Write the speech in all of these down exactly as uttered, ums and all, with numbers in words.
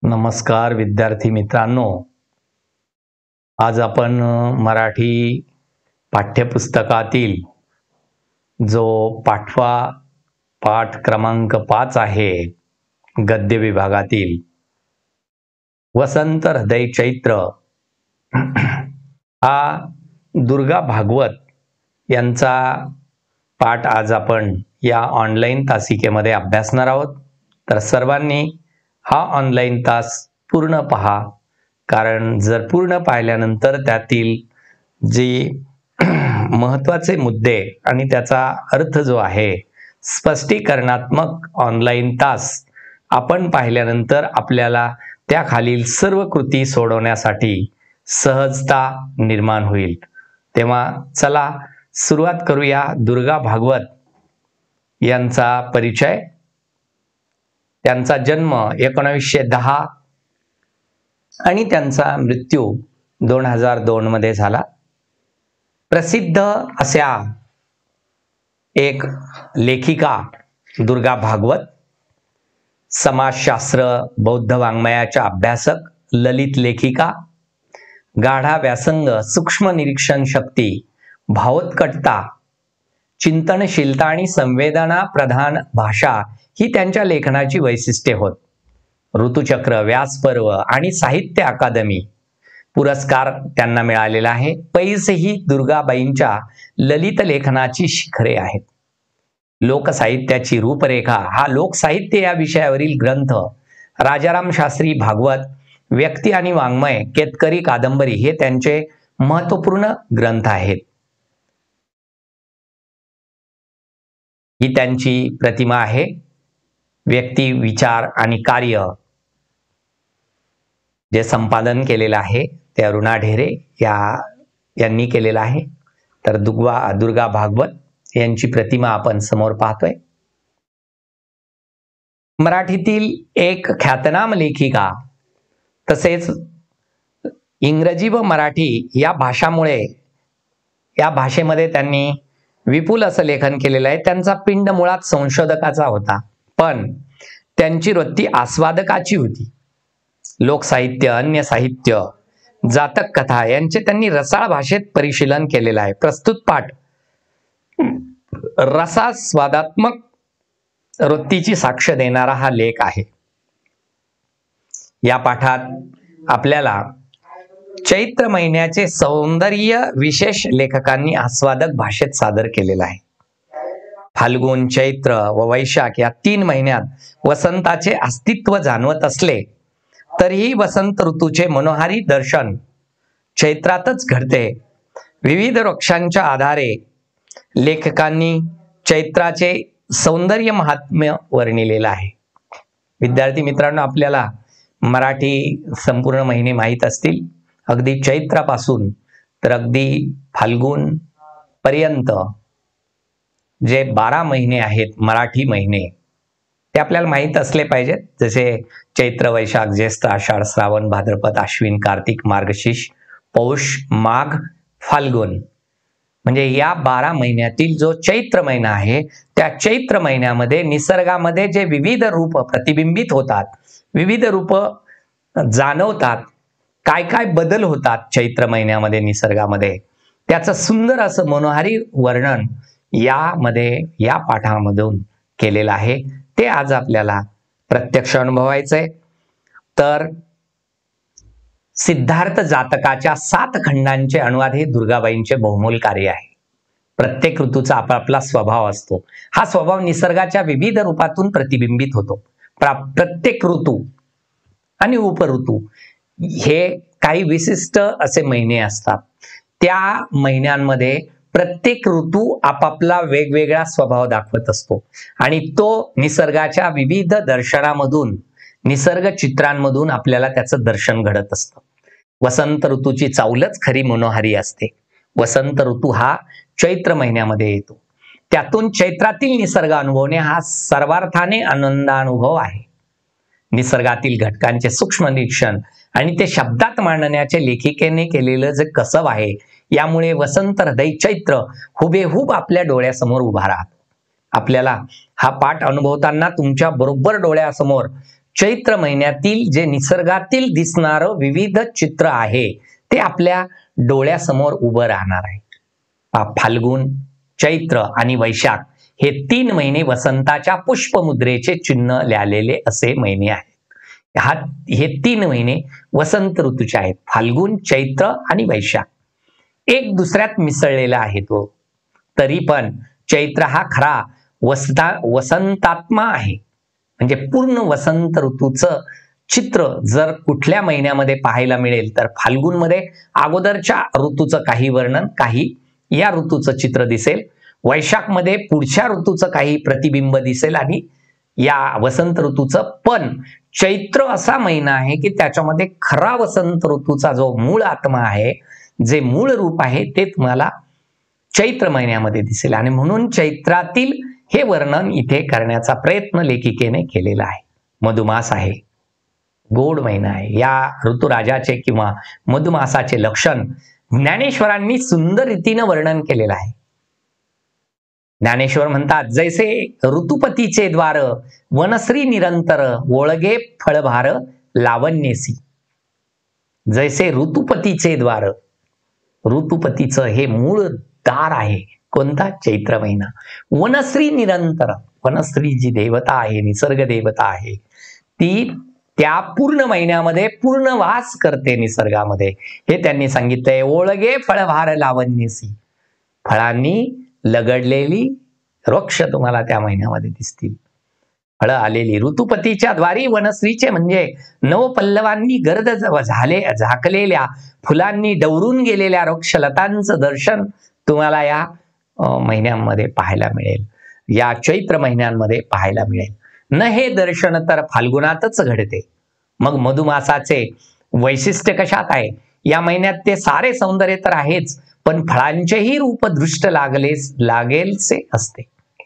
नमस्कार विद्यार्थी मित्रांनो, आज आपण मराठी पाठ्यपुस्तकातील जो पाठवा पाठ क्रमांक पाच आहे गद्य विभागातील वसंत हृदय चैत्र हा दुर्गा भागवत यांचा पाठ आज आपण या ऑनलाईन तासिकेमध्ये अभ्यासणार आहोत। तर सर्वांनी हा ऑनलाईन तास पूर्ण पहा, कारण जर पूर्ण पाहिल्यानंतर त्यातील जे महत्त्वाचे मुद्दे आणि त्याचा अर्थ जो आहे स्पष्टीकरणात्मक ऑनलाईन तास आपण पाहिल्यानंतर आपल्याला त्याखालील सर्व कृती सोडवण्यासाठी सहजता निर्माण होईल। तेव्हा चला सुरुवात करूया दुर्गा भागवत यांचा परिचय। त्यांचा जन्म एकोणीसशे दहा आणि त्यांचा मृत्यू दोन हजार दोन मध्ये झाला। प्रसिद्ध अशा एक लेखिका दुर्गा भागवत, समाजशास्त्र बौद्ध वाङ्मयाच्या अभ्यासक, ललित लेखिका, गाढा व्यासंग, सूक्ष्म निरीक्षण शक्ती, भावोत्कटता, चिंतनशीलता आणि संवेदना प्रधान भाषा ही त्यांच्या लेखनाची वैशिष्ट्ये होत। ऋतुचक्र, व्यासपर्व आणि साहित्य अकादमी पुरस्कार त्यांना मिळालेला आहे। पैस ही दुर्गाबाईंच्या ललित लेखनाची शिखरे आहेत। लोकसाहित्याची रूपरेखा हा लोकसाहित्य या विषयावरील ग्रंथ, राजाराम शास्त्री भागवत, व्यक्ती आणि वाङ्मय, केतकरी कादंबरी हे त्यांचे महत्त्वपूर्ण ग्रंथ आहेत। ही त्यांची प्रतिमा आहे। व्यक्ती, विचार आणि कार्य जे संपादन केलेलं आहे ते अरुणा ढेरे या यांनी केलेलं आहे। तर दुर्गा दुर्गा भागवत यांची प्रतिमा आपण समोर पाहतोय। मराठीतील एक ख्यातनाम लेखिका, तसेच इंग्रजी व मराठी या भाषामुळे या भाषेमध्ये त्यांनी विपुल असं लेखन केलेलं आहे। त्यांचा पिंड मुळात संशोधकाचा होता, पण त्यांची वृत्ती आस्वादकाची होती। लोकसाहित्य, अन्य साहित्य, जातक कथा यांचे त्यांनी रसाळ भाषेत परिशीलन केलेलं आहे। प्रस्तुत पाठ रसास्वादात्मक वृत्तीची साक्ष देणारा हा लेख आहे। या पाठात आपल्याला चैत्र महिन्याचे सौंदर्य विशेष लेखकांनी आस्वादक भाषेत सादर केलेलं आहे। फाल्गुन, चैत्र व वैशाख या तीन महिन्यात वसंताचे अस्तित्व जाणवत असले तरीही वसंत ऋतूचे मनोहारी दर्शन चैत्रातच घडते। विविध वृक्षांच्या आधारे लेखकांनी चैत्राचे सौंदर्य महात्म्य वर्णिलेलं आहे। विद्यार्थी मित्रांनो, आपल्याला मराठी संपूर्ण महिने माहीत असतील, अगदी चैत्रापासून तर अगदी फाल्गुन पर्यंत जे बारा महिने आहेत मराठी महिने ते आपल्याला माहीत असले पाहिजेत। जसे चैत्र, वैशाख, ज्येष्ठ, आषाढ, श्रावण, भाद्रपद, आश्विन, कार्तिक, मार्गशीर्ष, पौष, माघ, फाल्गुन, म्हणजे या बारा महिन्यातील जो चैत्र महिना आहे त्या चैत्र महिन्यामध्ये निसर्गामध्ये जे विविध रूप प्रतिबिंबित होतात, विविध रूप जाणवतात, काय काय बदल होतात चैत्र महिन्यामध्ये निसर्गामध्ये, त्याचं सुंदर असं मनोहारी वर्णन यामध्ये या पाठामधून केलेलं आहे। ते आज आपल्याला प्रत्यक्ष अनुभवायचंय। तर सिद्धार्थ जातकाच्या सात खंडांचे अनुवाद हे दुर्गाबाईंचे बहुमोल कार्य आहे। प्रत्येक ऋतूचा आपापला स्वभाव असतो। हा स्वभाव निसर्गाच्या विविध रूपातून प्रतिबिंबित होतो। प्रत्येक ऋतू आणि उपऋतू हे काही विशिष्ट असे महिने असतात। त्या महिन्यांमध्ये प्रत्येक ऋतू आपापला वेगवेगळा स्वभाव दाखवत असतो आणि तो निसर्गाच्या विविध दर्शनामधून, निसर्ग चित्रांमधून आपल्याला त्याचं दर्शन घडत असतं। वसंत ऋतूची चाऊलच खरी मनोहारी असते। वसंत ऋतू हा चैत्र महिन्यामध्ये येतो। त्यातून चैत्रातील निसर्ग अनुभवणे हा सर्वार्थाने आनंदानुभव आहे। निसर्गातील घटकांचे सूक्ष्म निरीक्षण आणि ते शब्दात मांडण्याचे लेखिकेने केलेलं जे कसब आहे, यामुळे वसंत हृदय चैत्र हुबेहूब आपल्या डोळ्यासमोर उभा राहतो। आपल्याला हा पाठ अनुभवताना तुमच्या बरोबर डोळ्यासमोर चैत्र महिन्यातील जे निसर्गातील दिसणारं विविध चित्र आहे ते आपल्या डोळ्यासमोर उभं राहणार आहे. फाल्गुन, चैत्र आणि वैशाख हे तीन महिने वसंताच्या पुष्पमुद्रेचे चिन्ह लिहिलेले असे महिने आहेत. हा हे तीन महिने वसंत ऋतूचे आहेत. फाल्गुन, चैत्र आणि वैशाख एक दुसऱ्यात मिसळलेला आहे तो. तरी पण चैत्र हा खरा वसंता वसंतात्मा आहे. म्हणजे पूर्ण वसंत ऋतूचं चित्र जर कुठल्या महिन्यामध्ये पाहायला मिळेल तर फाल्गुन मध्ये अगोदरच्या ऋतूचं काही वर्णन, काही या ऋतूचं चित्र दिसेल. वैशाख मध्ये पुढच्या ऋतूचं काही प्रतिबिंब दिसेल आणि या वसंत ऋतूचं. पण चैत्र असा महिना आहे की त्याच्यामध्ये खरा वसंत ऋतूचा जो मूळ आत्मा आहे, जे मूळ रूप आहे ते तुम्हाला चैत्र महिन्यामध्ये दिसेल. आणि म्हणून चैत्रातील हे वर्णन इथे करण्याचा प्रयत्न लेखिकेने केलेला आहे. मधुमास आहे, गोड महिना आहे. या ऋतुराजाचे किंवा मधुमासाचे लक्षण ज्ञानेश्वरांनी सुंदर रीतीनं वर्णन केलेलं आहे. ज्ञानेश्वर म्हणतात, जैसे ऋतुपतीचे द्वार वनश्री निरंतर ओळगे फळभार लावण्यसी. जैसे ऋतुपतीचे द्वार, ऋतुपतीचं हे मूळ दार आहे कोणता? चैत्र महिना. वनश्री निरंतर, वनश्री जी देवता आहे, निसर्ग देवता आहे, ती त्या पूर्ण महिन्यामध्ये पूर्ण वास करते निसर्गामध्ये, हे त्यांनी सांगितलंय. ओळगे फळभार लावण्यसी, फळांनी लगडलेली वृक्ष तुम्हाला त्या महिन्यामध्ये दिसतील, फळं आलेली. ऋतुपतीच्या द्वारी वनश्रीचे म्हणजे नवपल्लवांनी गर्द झाले झाकलेल्या फुलांनी डवरून गेलेल्या वृक्षलतांचं दर्शन तुम्हाला या महिन्यांमध्ये पाहायला मिळेल, या चैत्र महिन्यांमध्ये पाहायला मिळेल. न हे दर्शन तर फाल्गुनातच घडते. मग मधुमासाचे वैशिष्ट्य कशात आहे? या महिन्यात ते सारे सौंदर्य तर आहेच, पण फळांचेही रूप दृष्ट लागले लागेलसे असते.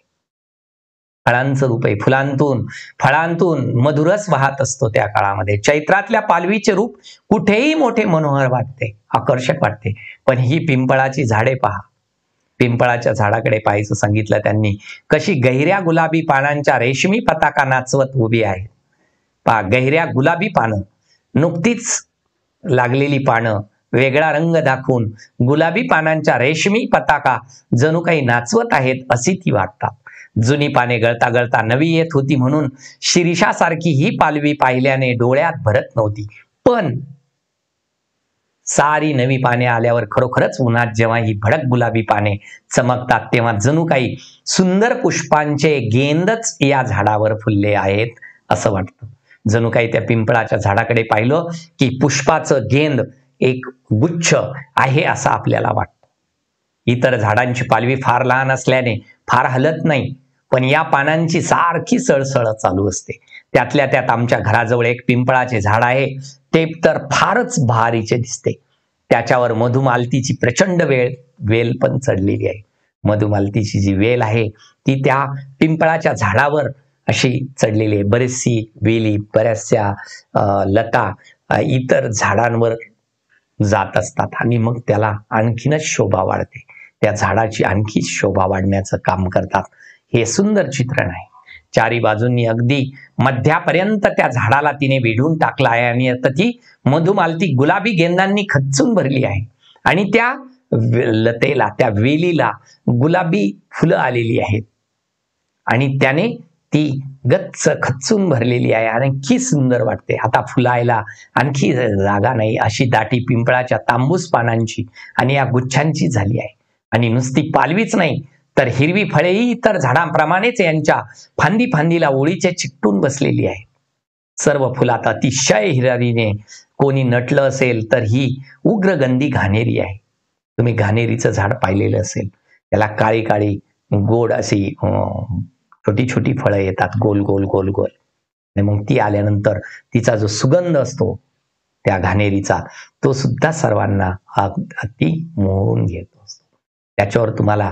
फळांचं रूप आहे, फुलांतून फळांतून मधुरस वाहत असतो त्या काळामध्ये. चैत्रातल्या पालवीचे रूप कुठेही मोठे मनोहर वाटते, आकर्षक वाटते. पण ही पिंपळाची झाडे पहा, पिंपळाच्या झाडाकडे पाहायचं सांगितलं त्यांनी. कशी गहिऱ्या गुलाबी पानांच्या रेशमी पताका नाचवत उभी आहे. पहा, गहिऱ्या गुलाबी पानं, नुकतीच लागलेली पानं वेगळा रंग दाखवून गुलाबी पानांच्या रेशमी पताका जणू काही नाचवत आहेत अशी ती वाटतात. जुनी पाने गळता गळता नवी येत होती म्हणून शिरीषासारखी ही पालवी पाहिल्याने डोळ्यात भरत नव्हती. पण सारी नवी पाने आल्यावर खरोखरच उन्हात जेव्हा ही भडक गुलाबी पाने चमकतात तेव्हा जणू काही सुंदर पुष्पांचे गेंदच या झाडावर फुलले आहेत असं वाटतं. जणू काही त्या पिंपळाच्या झाडाकडे पाहिलं की पुष्पाचं गेंद एक गुच्छ आहे असं आपल्याला वाटतं. इतर झाडांची पालवी फार लहान असल्याने फार हलत नाही, पण या पानांची सारखी सळसळ चालू असते. त्यातल्या त्यात आमच्या घराजवळ एक पिंपळाचे झाड आहे, ते तर फारच भारीचे दिसते. त्याच्यावर मधुमालतीची प्रचंड वेळ वेल पण चढलेली आहे. मधुमालतीची जी वेल आहे ती त्या पिंपळाच्या झाडावर अशी चढलेली आहे. बरीचशी वेली, बऱ्याचशा लता इतर झाडांवर जात असतात आणि मग त्याला आणखीनच शोभा वाढते. त्या झाडाची आणखी शोभा वाढण्याचं काम करतात. हे सुंदर चित्रण आहे. चारी बाजूंनी अगदी मध्यापर्यंत त्या झाडाला तिने वेढून टाकला आहे आणि आता ती मधुमालती गुलाबी गेंदांनी खच्चून भरली आहे आणि त्या लतेला, त्या वेलीला गुलाबी फुलं आलेली आहेत आणि त्याने ती गच्च खच्चून भरलेली आहे. आणखी सुंदर वाटते. आता फुलायला आणखी जागा नाही अशी दाटी पिंपळाच्या तांबूस पानांची आणि या गुच्छांची झाली आहे. आणि नुसती पालवीच नाही तर हिरवी फळेही इतर झाडांप्रमाणेच यांच्या फांदी फांदीला ओळीचे चिकटून बसलेली आहे. सर्व फुलात अतिशय हिरवीने कोणी नटलं असेल तर ही उग्रगंधी घाणेरी आहे. तुम्ही घाणेरीचं झाड पाहिलेलं असेल, त्याला काळी काळी गोड अशी छोटी छोटी फळं येतात, गोल गोल गोल गोल. आणि मग ती आल्यानंतर तिचा जो सुगंध असतो त्या घाणेरीचा, तो सुद्धा सर्वांना अति मोहून घेतो असतो. त्याच्यावर तुम्हाला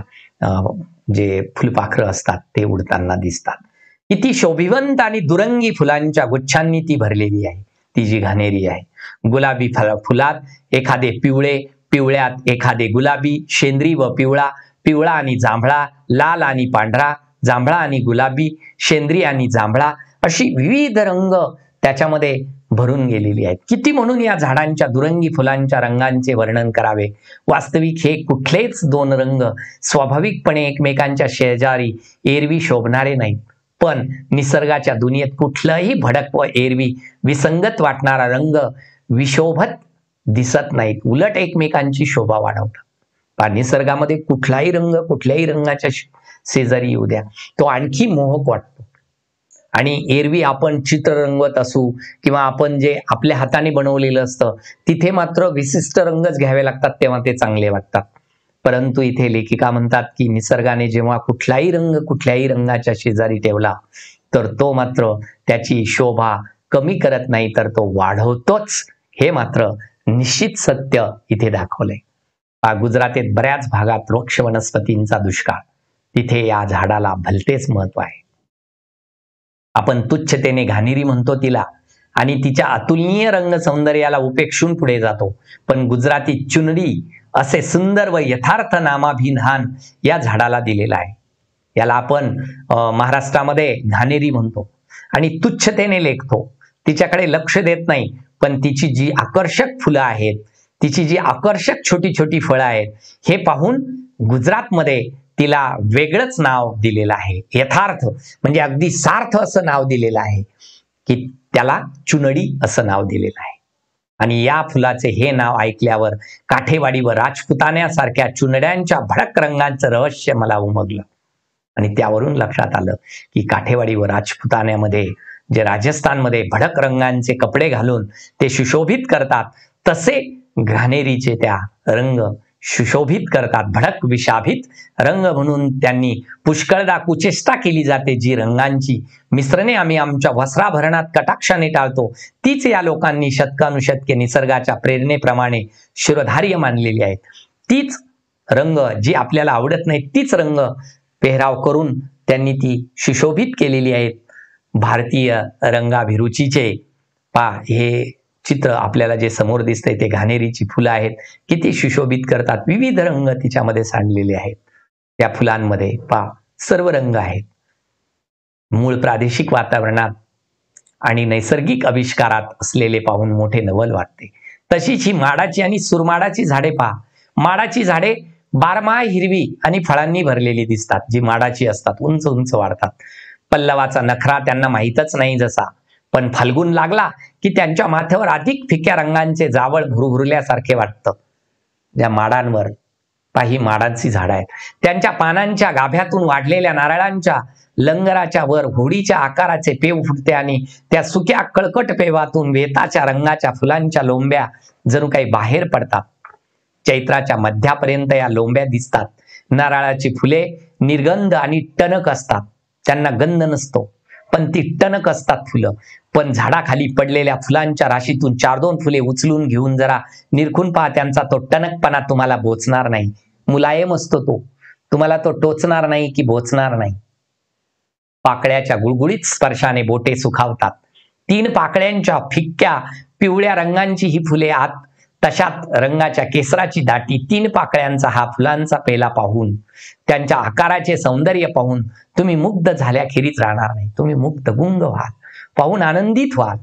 जे फुलपाखरं असतात ते उडताना दिसतात. किती शोभिवंत आणि दुरंगी फुलांच्या गुच्छांनी ती भरलेली आहे ती जी घाणेरी आहे. गुलाबी फुलात एखादे पिवळे, पिवळ्यात एखादे गुलाबी, शेंद्री व पिवळा, पिवळा आणि जांभळा, लाल आणि पांढरा, जांभळा आणि गुलाबी, शेंद्री आणि जांभळा अशी विविध रंग त्याच्यामध्ये भरून गेलेली आहेत. किती म्हणून या झाडांच्या दुरंगी फुलांच्या रंगांचे वर्णन करावे. वास्तविक हे कुठलेच दोन रंग स्वाभाविकपणे एकमेकांच्या शेजारी एरवी शोभणारे नाहीत, पण निसर्गाच्या दुनियेत कुठलाही भडक व एरवी विसंगत वाटणारा रंग विशोभत दिसत नाहीत, उलट एकमेकांची शोभा वाढवतात. पहा, निसर्गामध्ये कुठलाही रंग कुठल्याही रंगाच्या शेजारी येऊ द्या, तो आणखी मोहक वाटतो. आणि एरवी आपण चित्र रंगवत असू किंवा आपण जे आपल्या हाताने बनवलेलं असतं तिथे मात्र विशिष्ट रंगच घ्यावे लागतात, तेव्हा ते चांगले वाटतात. परंतु इथे लेखिका म्हणतात की निसर्गाने जेव्हा कुठलाही रंग कुठल्याही रंगाच्या शेजारी ठेवला तर तो मात्र त्याची शोभा कमी करत नाही, तर तो वाढवतोच. हे मात्र निश्चित सत्य इथे दाखवलंय. गुजरातेत बऱ्याच भागात वृक्ष वनस्पतींचा दुष्काळ, तिथे या झाडाला भलतेच महत्व आहे. आपण तुच्छतेने घाणेरी म्हणतो तिला आणि तिच्या अतुलनीय रंग सौंदर्याला उपेक्षून पुढे जातो, पण गुजराती चुनडी असे सुंदर व यथार्थ नामाभिधान या झाडाला दिलेला आहे. याला आपण महाराष्ट्रामध्ये घाणेरी म्हणतो आणि तुच्छतेने लेखतो, तिच्याकडे लक्ष देत नाही. पण तिची जी आकर्षक फुलं आहेत, तिची जी आकर्षक छोटी छोटी फळं आहेत, हे पाहून गुजरातमध्ये तिला वेगळंच नाव दिलेलं आहे. यथार्थ म्हणजे अगदी सार्थ असं नाव दिलेलं आहे की त्याला चुनडी असं नाव दिलेलं आहे. आणि या फुलाचे हे नाव ऐकल्यावर काठेवाडी व राजपुतान्यासारख्या चुनड्यांच्या भडक रंगांचं रहस्य मला उमगलं आणि त्यावरून लक्षात आलं की काठेवाडी व राजपुतान्यामध्ये जे राजस्थानमध्ये भडक रंगांचे कपडे घालून ते सुशोभित करतात, तसे घाणेरीचे त्या रंग सुशोभित करतात. भडक विशाभित रंग म्हणून त्यांनी पुष्कळदा कुचेष्टा केली जाते. जी रंगांची मिश्रणे आम्ही आमच्या वस्त्राभरणात कटाक्षाने टाळतो, तीच या लोकांनी शतकानुशतके निसर्गाच्या प्रेरणेप्रमाणे शिरोधार्य मानलेली आहेत. तीच रंग जी आपल्याला आवडत नाही, तीच रंग पेहराव करून त्यांनी ती सुशोभित केलेली आहेत. भारतीय रंगाभिरुचीचे पा हे चित्र आपल्याला जे समोर दिसतंय ते घाणेरीची फुलं आहेत. किती सुशोभित करतात, विविध रंग तिच्यामध्ये सांडलेले आहेत. त्या फुलांमध्ये पा सर्व रंग आहेत. मूळ प्रादेशिक वातावरणात आणि नैसर्गिक आविष्कारात असलेले पाहून मोठे नवल वाटते. तशीच ही माडाची आणि सुरमाडाची झाडे पहा. माडाची झाडे बारमाह हिरवी आणि फळांनी भरलेली दिसतात. जी माडाची असतात उंच उंच वाढतात. पल्लवाचा नखरा त्यांना माहीतच नाही जसा, पण फाल्गुन लागला की त्यांच्या माथ्यावर अधिक फिक्या रंगांचे जावळ भुरभुरल्यासारखे वाटतं. ज्या माडांवर काही माडांची झाडं आहेत, त्यांच्या पानांच्या गाभ्यातून वाढलेल्या नारळांच्या लंगराच्या वर होडीच्या आकाराचे पेव फुटते आणि त्या सुक्या कळकट पेवातून वेताच्या रंगाच्या फुलांच्या लोंब्या जणू काही बाहेर पडतात. चैत्राच्या मध्यापर्यंत या लोंब्या दिसतात. नारळाची फुले निर्गंध आणि टणक असतात, त्यांना गंध नसतो, पण ती टणक असतात फुलं. पण झाडाखाली पडलेल्या फुलांच्या राशीतून चार दोन फुले उचलून घेऊन जरा निरखून पहा, त्यांचा तो टणकपणा तुम्हाला बोचणार नाही. मुलायम असतो तो, तुम्हाला तो टोचणार नाही की बोचणार नाही. पाकळ्याच्या गुळगुळीत स्पर्शाने बोटे सुखावतात. तीन पाकळ्यांच्या फिक्क्या पिवळ्या रंगांची ही फुले आत तशात रंगाच्या केसराची दाटी. तीन पाकळ्यांचा हा फुलांचा पेला पाहून, त्यांच्या आकाराचे सौंदर्य पाहून तुम्ही मुग्ध झाल्याखेरीज राहणार नाही. तुम्ही मुग्ध गुंग व्हाल, पाहून आनंदित व्हाल.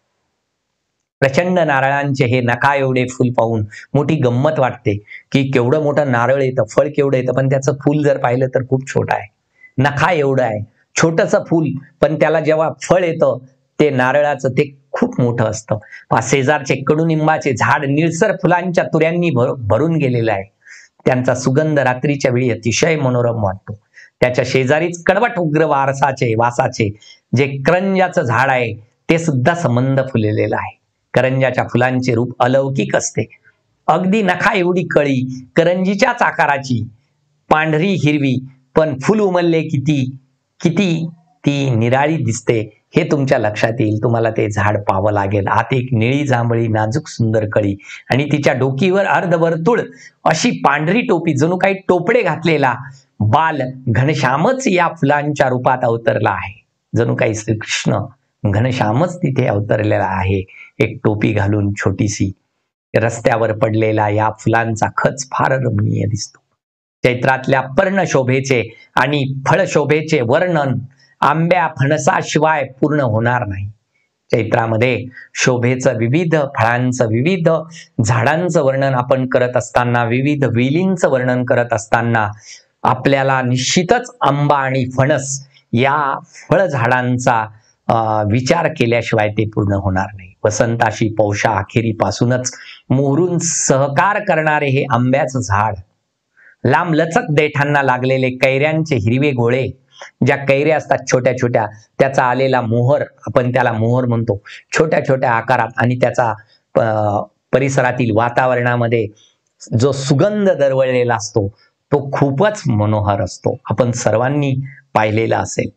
प्रचंड नारळांचे हे नका एवढे फुल पाहून मोठी गंमत वाटते की केवढं मोठं नारळ येतं, फळ केवढं येतं, पण त्याचं फुल जर पाहिलं तर खूप छोटं आहे. नखा एवढं आहे, छोटंसं फुल, पण त्याला जेव्हा फळ येतं ते नारळाचं ते खूप मोठं असतं. शेजारचे कडुनिंबाचे झाड निळसर फुलांच्या तुऱ्यांनी भर भरून गेलेलं आहे. त्यांचा सुगंध रात्रीच्या वेळी अतिशय मनोरम वाटतो. त्याच्या शेजारीच कडवट उग्र वारसाचे वासाचे जे करंजाचं झाड आहे ते सुद्धा संबंध फुललेलं आहे. करंजाच्या फुलांचे रूप अलौकिक असते. अगदी नखा एवढी कळी, करंजीच्याच आकाराची, पांढरी हिरवी, पण फुल उमलले किती किती ती निराळी दिसते हे तुमच्या लक्षात येईल. तुम्हाला ते झाड पाहावं लागेल. आत एक निळी जांभळी नाजूक सुंदर कळी आणि तिच्या डोकीवर अर्धवर्तुळ अशी पांढरी टोपी, जणू काही टोपडे घातलेला बाल घनश्यामच या फुलांच्या रूपात अवतरला आहे. जणू काही श्रीकृष्ण घनश्यामच तिथे अवतरलेला आहे, एक टोपी घालून छोटीशी. रस्त्यावर पडलेला या फुलांचा खच फार रमणीय दिसतो. चैत्रातल्या पर्णशोभेचे आणि फळशोभेचे वर्णन आंब्या फणसाशिवाय पूर्ण होणार नाही. चैत्रामध्ये शोभेचं विविध फळांचं, विविध झाडांचं वर्णन आपण करत असताना, विविध वेलींचं वर्णन करत असताना आपल्याला निश्चितच आंबा आणि फणस या फळझाडांचा विचार केल्याशिवाय ते पूर्ण होणार नाही. वसंताशी पौषा अखेरीपासूनच मोहरून सहकार करणारे हे आंब्याचं झाड, लांब लचक देठांना लागलेले कैऱ्यांचे हिरवे गोळे, ज्या कैऱ्या असतात छोट्या छोट्या, त्याचा आलेला मोहर, आपण त्याला मोहर म्हणतो, छोट्या छोट्या आकारात, आणि त्याचा परिसरातील वातावरणामध्ये जो सुगंध दरवळलेला असतो तो खूपच मनोहर असतो. आपण सर्वांनी पाहिलेला असेल.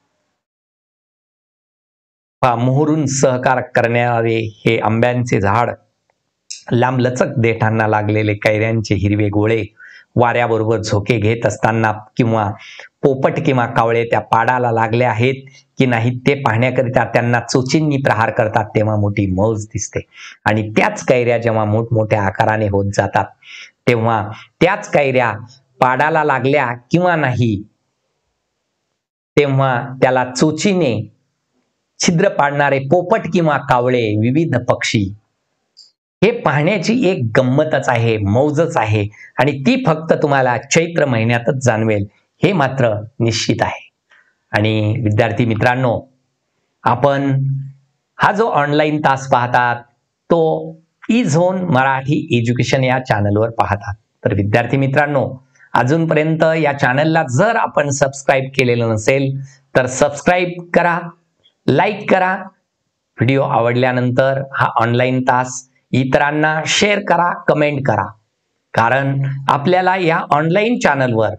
मोहरून सहकार करणारे हे आंब्यांचे झाड, लांब लचक देठांना लागलेले कैऱ्यांचे हिरवे गोळे, वाऱ्याबरोबर झोके घेत असताना किंवा पोपट किंवा कावळे त्या पाडाला लागले आहेत की नाही ते पाहण्याकरिता त्यांना चोचींनी प्रहार करतात, तेव्हा मोठी मौज दिसते. आणि त्याच कैऱ्या जेव्हा मोठमोठ्या आकाराने होत जातात तेव्हा त्याच कैऱ्या पाडाला लागल्या किंवा नाही तेव्हा त्याला चोचीने छिद्र पाडणारे पोपट किंवा कावळे, विविध पक्षी, हे पाहण्याची एक गंमतच आहे, मौजच आहे, आणि ती फक्त तुम्हाला चैत्र महिन्यातच जाणवेल हे मात्र निश्चित आहे. आणि विद्यार्थी मित्रांनो, आपण हा जो ऑनलाईन तास पाहतात तो ई झोन मराठी एज्युकेशन या चॅनलवर पाहतात. तर विद्यार्थी मित्रांनो, अजूनपर्यंत या चॅनलला जर आपण सबस्क्राईब केलेलं नसेल तर सबस्क्राईब करा, लाईक करा, व्हिडिओ आवडल्यानंतर हा ऑनलाईन तास इतरांना शेअर करा, कमेंट करा. कारण आपल्याला या ऑनलाईन चॅनलवर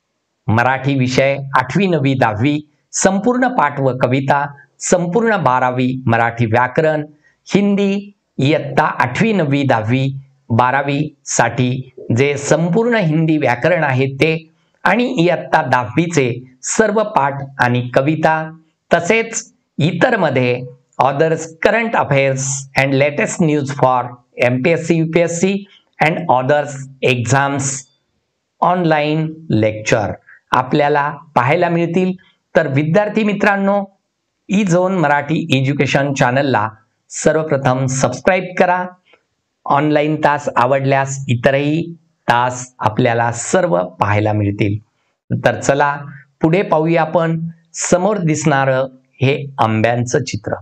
मराठी विषय आठवी नववी दहावी संपूर्ण पाठ व कविता, संपूर्ण बारावी मराठी व्याकरण, हिंदी इयत्ता आठवी नववी दहावी बारावी साठी जे संपूर्ण हिंदी व्याकरण आहे ते, आणि इयत्ता दहावीचे सर्व पाठ आणि कविता, तसेच इतर मध्ये others current affairs and latest news for M P S C, U P S C and others exams online lecture आपल्याला पाहायला मिळतील. तर विद्यार्थी मित्रांनो, ई झोन मराठी एज्युकेशन चॅनलला सर्वप्रथम सबस्क्राईब करा. ऑनलाईन तास आवडल्यास इतरही तास आपल्याला सर्व पाहायला मिळतील. तर चला पुढे पाहूया आपण. समोर दिसणारं हे आंब्यांचं चित्र.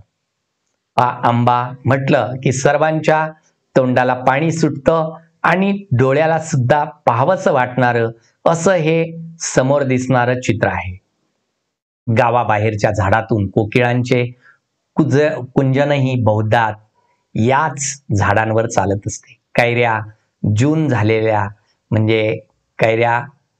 आंबा म्हटलं की सर्वांच्या तोंडाला पाणी सुटतं आणि डोळ्याला सुद्धा पाहावंसं वाटणारं असं हे समोर दिसणारं चित्र आहे. गावाबाहेरच्या झाडातून कोकिळांचे कुज कुंजनही बहुधा याच झाडांवर चालत असते. कैऱ्या जून झालेल्या, म्हणजे कैऱ्या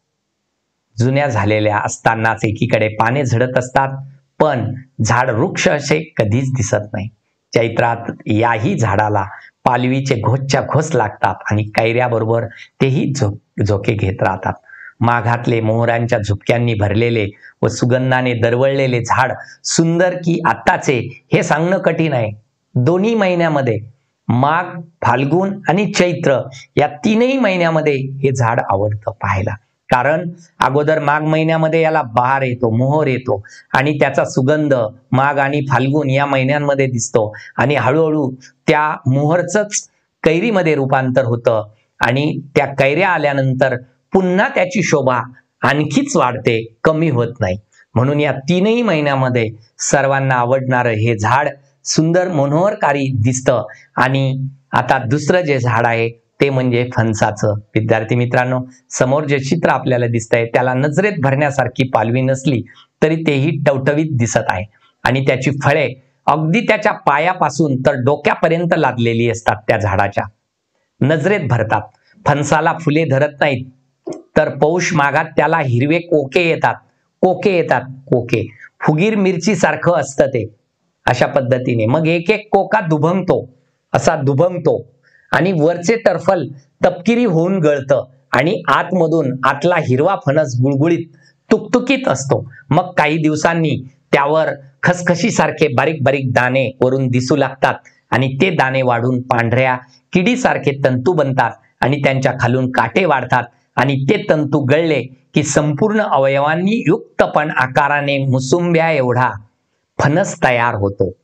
जुन्या झालेल्या असतानाच एकीकडे पाने झडत असतात, पण झाड वृक्ष असे कधीच दिसत नाही. चैत्रात याही झाडाला पालवीचे घोसच्या घोस लागतात आणि कैऱ्याबरोबर तेही झो झोके घेत राहतात. माघातले मोहरांच्या झुपक्यांनी भरलेले व सुगंधाने दरवळलेले झाड सुंदर की आत्ताचे हे सांगणं कठीण आहे. दोन्ही महिन्यामध्ये, माघ, फाल्गुन आणि चैत्र या तीनही महिन्यामध्ये हे झाड आवडतं पाहायला. कारण अगोदर माघ महिन्यामध्ये याला बहार येतो, मोहर येतो, आणि त्याचा सुगंध माघ आणि फाल्गुन या महिन्यांमध्ये दिसतो, आणि हळूहळू त्या मोहरचंच कैरीमध्ये रूपांतर होतं, आणि त्या कैऱ्या आल्यानंतर पुन्हा त्याची शोभा आणखीच वाढते, कमी होत नाही. म्हणून या तीनही महिन्यामध्ये सर्वांना आवडणारं हे झाड सुंदर मनोहरकारी दिसतं. आणि आता दुसरं जे झाड आहे ते म्हणजे फणसाचं. विद्यार्थी मित्रांनो, समोर जे चित्र आपल्याला दिसतंय त्याला नजरेत भरण्यासारखी पालवी नसली तरी तेही टवटवीत दिसत आहे, आणि त्याची फळे अगदी त्याच्या पायापासून तर डोक्यापर्यंत लादलेली असतात. त्या झाडाच्या नजरेत भरतात. फणसाला फुले धरत नाहीत, तर पौष माघात त्याला हिरवे कोके येतात. कोके येतात कोके फुगीर मिरची सारखं असतं ते. अशा पद्धतीने मग एक एक कोका दुभंगतो, असा दुभंगतो, आणि वरचे टर्फल तपकिरी होऊन गळतं, आणि आतमधून आतला हिरवा फणस गुळगुळीत तुकतुकीत असतो. मग काही दिवसांनी त्यावर खसखशीसारखे बारीक बारीक दाणे वरून दिसू लागतात, आणि ते दाणे वाढून पांढऱ्या किडीसारखे तंतू बनतात, आणि त्यांच्या खालून काटे वाढतात, आणि ते तंतू गळले की संपूर्ण अवयवांनी युक्त पण आकाराने मुसुंब्या एवढा फणस तयार होतो.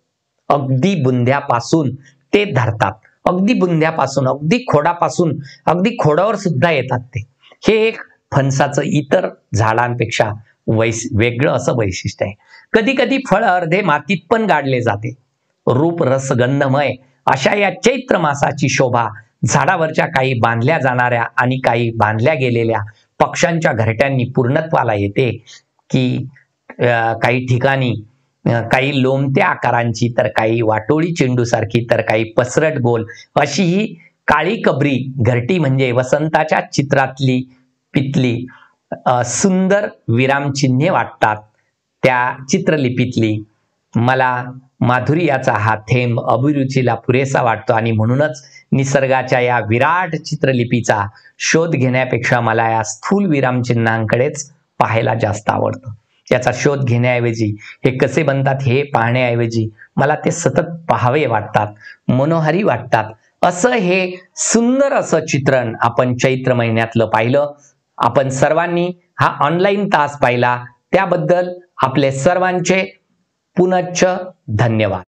अगदी बुंध्यापासून ते धरतात, अगदी बुंध्यापासून, अगदी खोडापासून, अगदी खोडावर सुद्धा येतात ते. हे एक फणसाचं इतर झाडांपेक्षा वैस वेगळं असं वैशिष्ट्य आहे. कधी कधी फळ अर्धे मातीत पण गाडले जाते. रूप रस गंधमय अशा या चैत्र मासाची शोभा झाडावरच्या काही बांधल्या जाणाऱ्या आणि काही बांधल्या गेलेल्या पक्ष्यांच्या घरट्यांनी पूर्णत्वाला येते. की काही ठिकाणी काही लोमत्या आकारांची, तर काही वाटोळी चेंडूसारखी, तर काही पसरट गोल अशी ही काळी कबरी घरटी म्हणजे वसंताच्या चित्रातली पितली सुंदर विरामचिन्हे वाटतात. त्या चित्रलिपीतली मला माधुर्याचा हा थेंब अभिरुचीला पुरेसा वाटतो आणि म्हणूनच निसर्गाच्या या विराट चित्रलिपीचा शोध घेण्यापेक्षा मला या स्थूल विरामचिन्हांकडेच पाहायला जास्त आवडतं. याचा शोध घेण्याऐवजी हे कसे बनतात हे पाहण्याऐवजी मला ते सतत पाहावे वाटतात, मनोहारी वाटतात. असं हे सुंदर असं चित्रण आपण चैत्र महिन्यातलं पाहिलं. आपण सर्वांनी हा ऑनलाईन तास पाहिला त्याबद्दल आपले सर्वांचे पुनश्च धन्यवाद.